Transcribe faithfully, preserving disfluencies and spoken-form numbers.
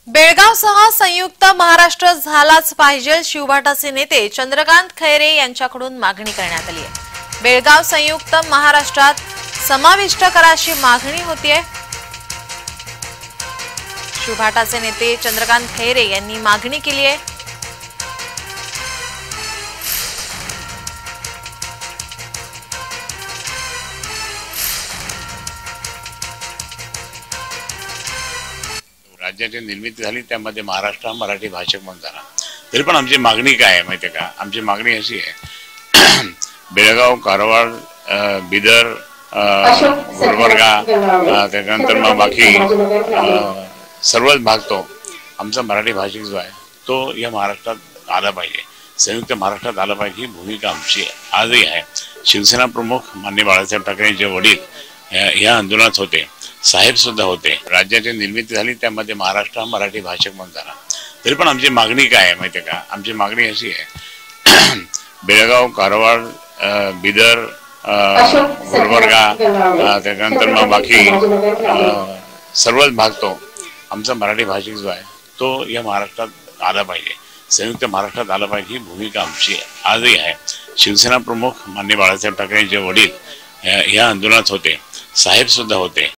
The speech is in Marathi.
बेळगावसह संयुक्त महाराष्ट्र झालाच पाहिजे, शिवभाटाचे नेते चंद्रकांत खैरे यांच्याकडून मागणी करण्यात आली आहे। बेळगाव संयुक्त महाराष्ट्रात समाविष्ट कराची मागणी होतीये। शिवभाटाचे नेते चंद्रकांत खैरे यांनी मागणी केली आहे। राज्याची निर्मिती झाली, त्यामध्ये महाराष्ट्र हा मराठी भाषक म्हणून झाला। तरी पण आमची मागणी काय आहे माहिती आहे का? आमची मागणी अशी आहे, बेळगाव, कारवार, बिदर, गुलबर्गा, त्यानंतर मग बाकी सर्वच भाग तो आमचा मराठी भाषिक जो आहे तो या महाराष्ट्रात आला पाहिजे, संयुक्त महाराष्ट्रात आला पाहिजे, ही भूमिका आमची आजही आहे। शिवसेना प्रमुख माननीय बाळासाहेब ठाकरेंचे वडील या आंदोलनात होते, साहेब सुद्धा होते। राज्याची निर्मिती झाली, त्यामध्ये महाराष्ट्र हा मराठी भाषक म्हणून झाला। तरी पण आमची मागणी काय आहे माहिती आहे का? आमची मागणी अशी आहे, बेळगाव, कारवार, बिदर, गुलबर्गा, त्यानंतर मग बाकी सर्वच भाग तो आमचा मराठी भाषिक जो आहे तो या महाराष्ट्रात आला पाहिजे, संयुक्त महाराष्ट्रात आला पाहिजे, ही भूमिका आमची आजही आहे। शिवसेना प्रमुख माननीय बाळासाहेब ठाकरेंचे वडील या आंदोलनात होते, साहेब सुद्धा होते।